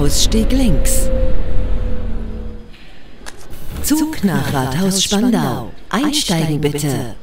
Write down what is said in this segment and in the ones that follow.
Ausstieg links. Zug nach Rathaus Spandau. Einsteigen bitte.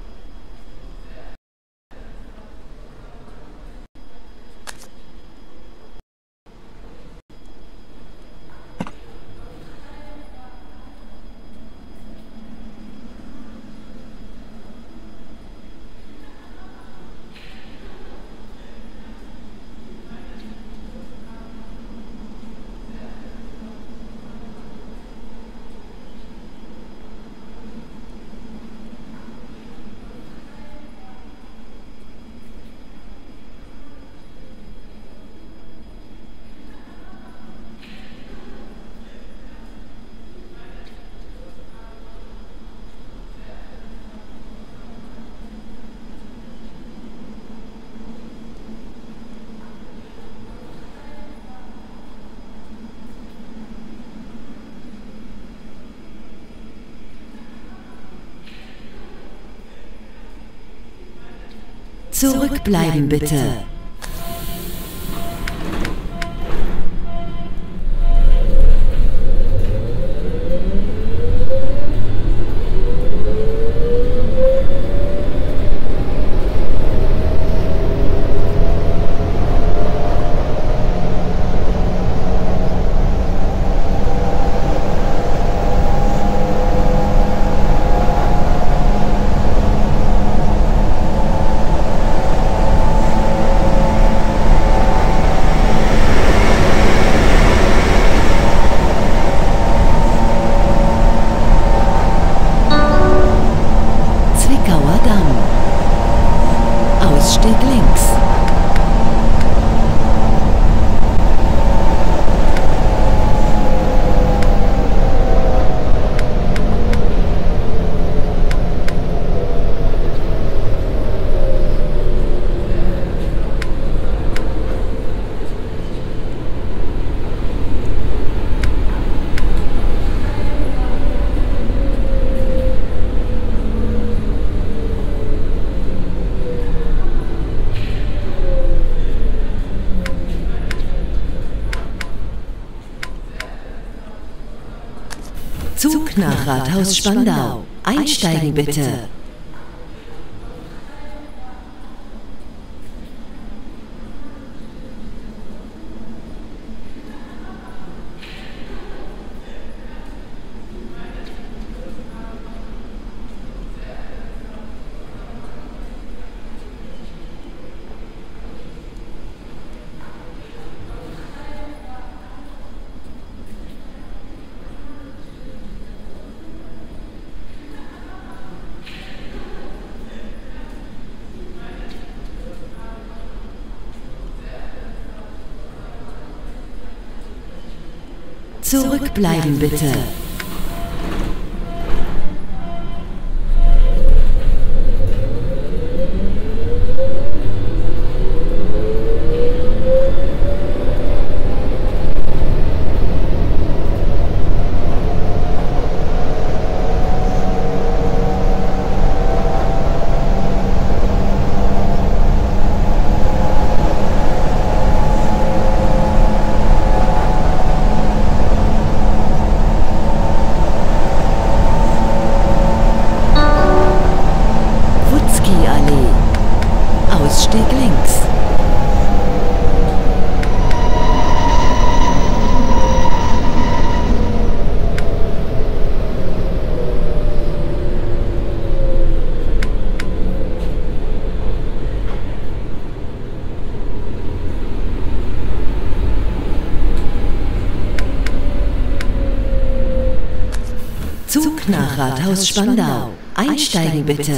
Zurückbleiben bitte. Ausstieg links. Zug nach Rathaus Spandau. Einsteigen bitte. Zurückbleiben bitte. Ausstieg links. Zug nach Rathaus Spandau. Einsteigen bitte.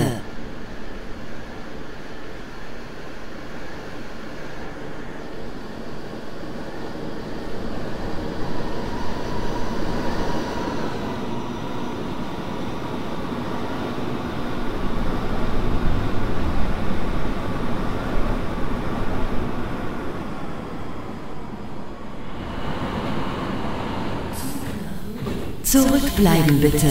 Zurückbleiben bitte.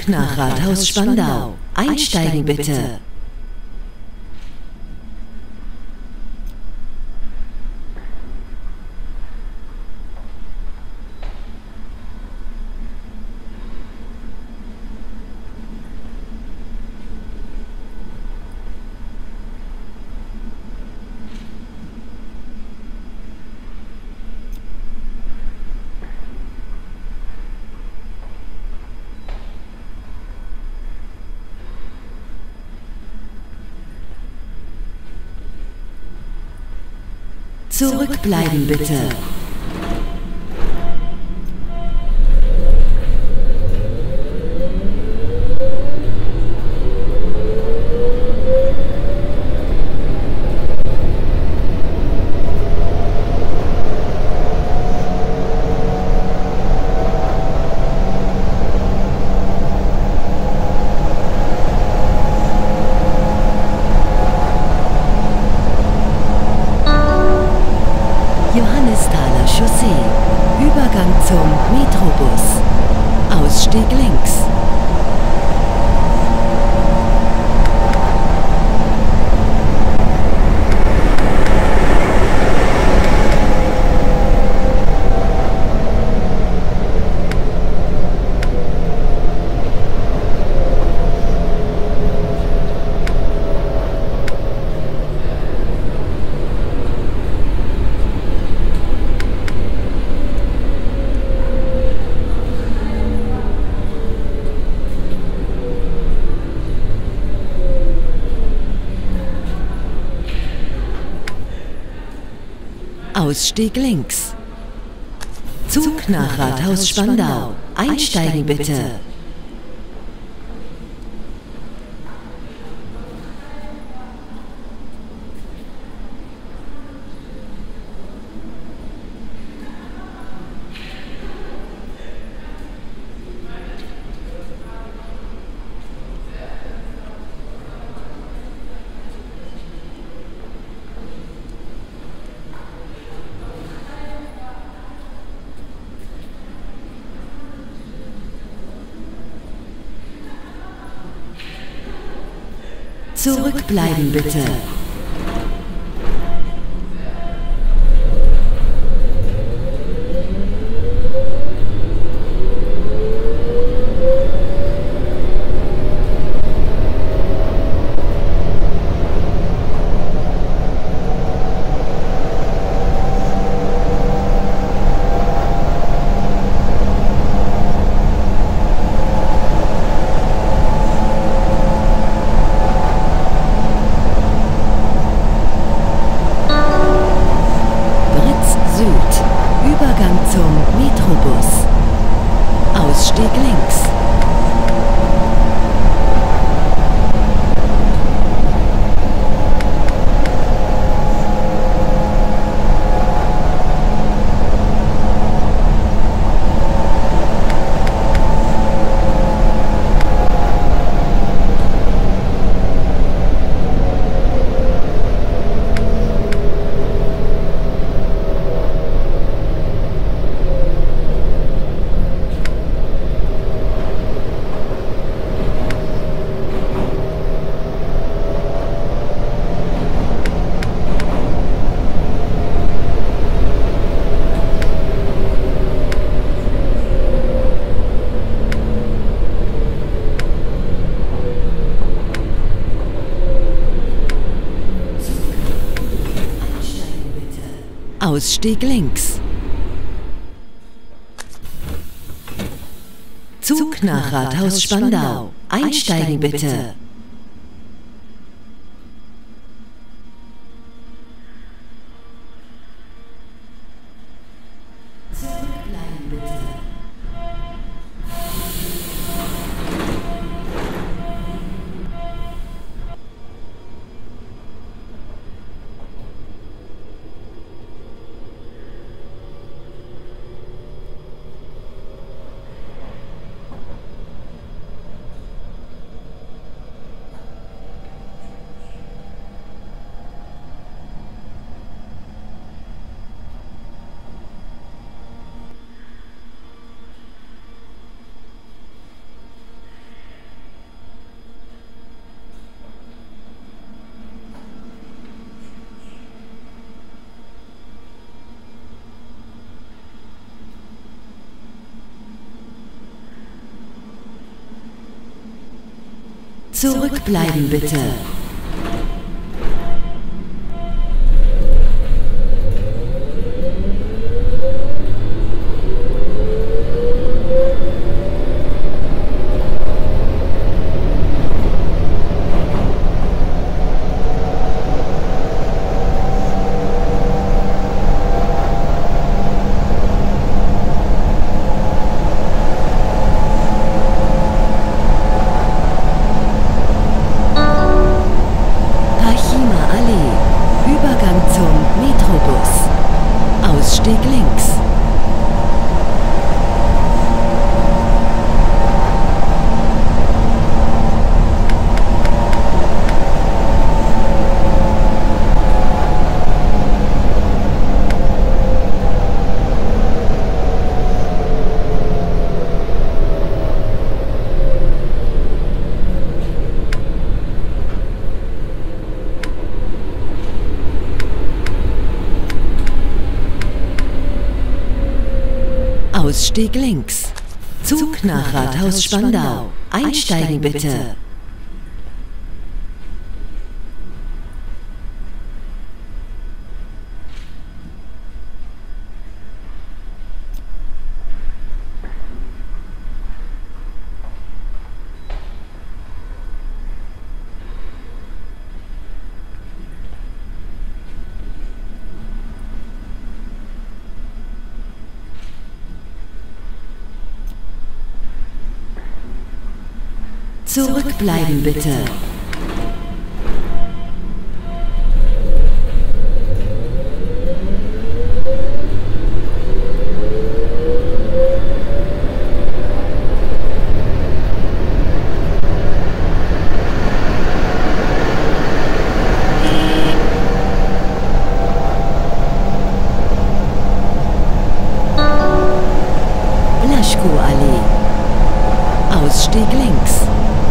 Zug nach Rathaus Spandau. Einsteigen bitte. Zurückbleiben bitte. Johannisthaler Chaussee. Übergang zum Metrobus. Ausstieg links. Ausstieg links. Zug nach Rathaus Spandau. Einsteigen bitte. Zurückbleiben bitte. Übergang zum Metrobus. Ausstieg links. Ausstieg links. Zug nach Rathaus Spandau. Einsteigen bitte. Zurückbleiben bitte. Zurückbleiben bitte. Übergang zum Metrobus. Ausstieg links. Ausstieg links. Zug nach Rathaus Spandau. Einsteigen bitte. Zurückbleiben bitte. Blaschko-Allee. Ausstieg links.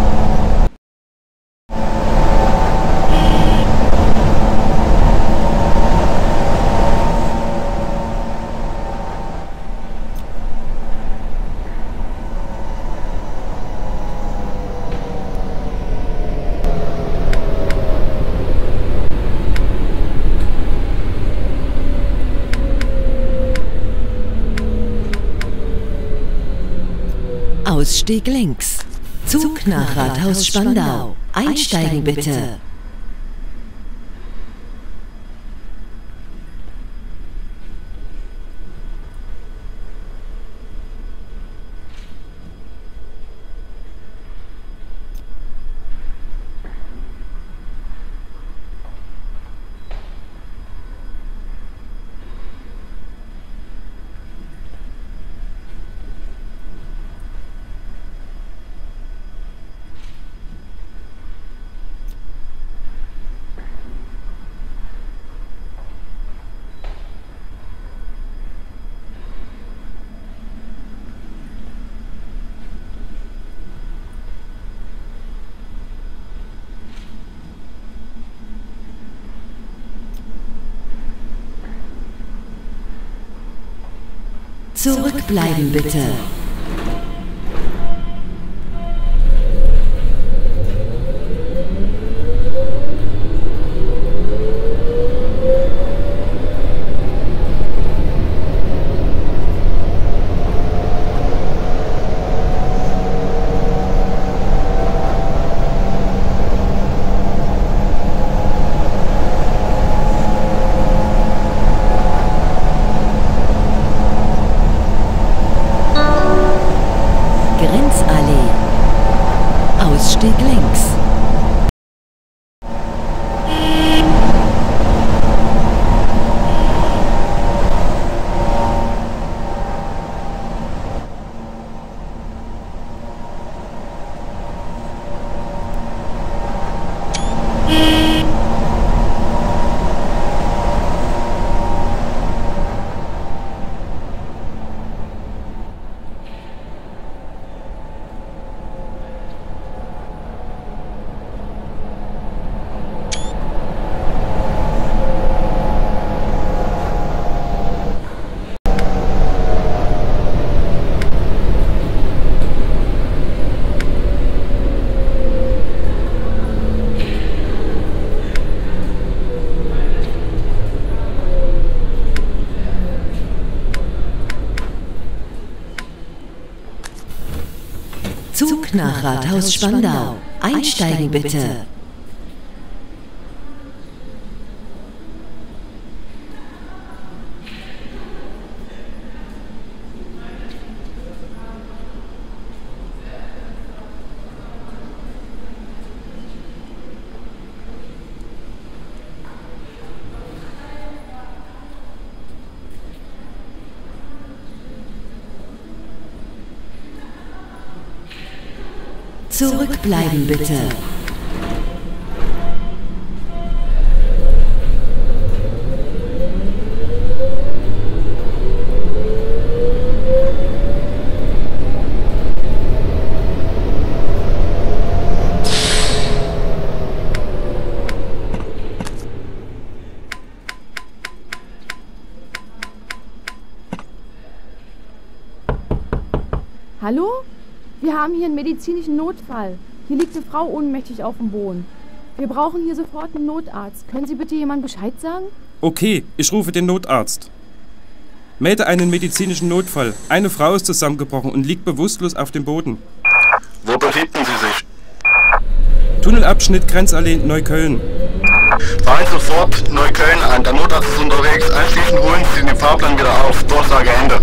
Ausstieg links. Zug nach Rathaus Spandau. Einsteigen bitte. Zurückbleiben bitte. Grenzallee. Ausstieg links. nach Rathaus Spandau. Einsteigen bitte. Zurückbleiben bitte. Hallo? Wir haben hier einen medizinischen Notfall. Hier liegt eine Frau ohnmächtig auf dem Boden. Wir brauchen hier sofort einen Notarzt. Können Sie bitte jemand Bescheid sagen? Okay, ich rufe den Notarzt. Melde einen medizinischen Notfall. Eine Frau ist zusammengebrochen und liegt bewusstlos auf dem Boden. Wo befinden Sie sich? Tunnelabschnitt Grenzallee Neukölln. Fahren sofort Neukölln an. Der Notarzt ist unterwegs. Anschließend holen Sie den Fahrplan wieder auf. Durchsage Ende.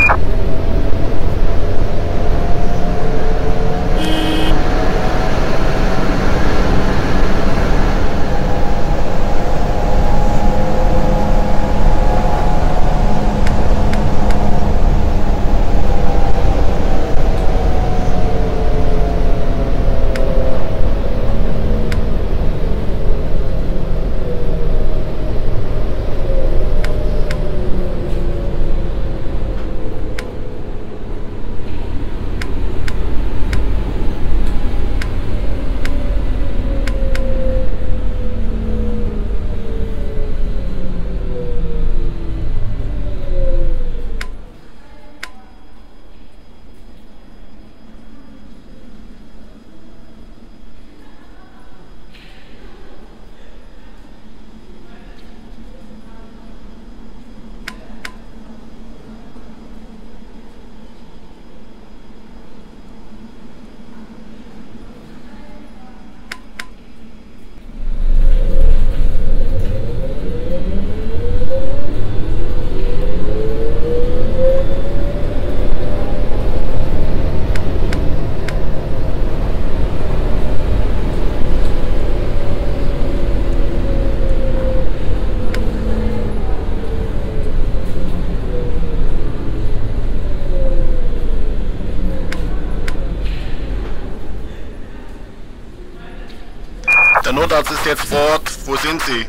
Der Notarzt ist jetzt vor Ort. Wo sind Sie?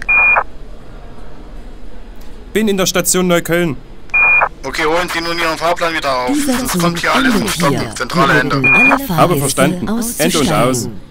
Bin in der Station Neukölln. Okay, holen Sie nun Ihren Fahrplan wieder auf. Dieser Sonst Zug kommt hier alles endet ins Stocken. hier. Zentrale Hier Ende. bitten alle Habe Fahrgäste verstanden. Ende und aus. auszusteigen.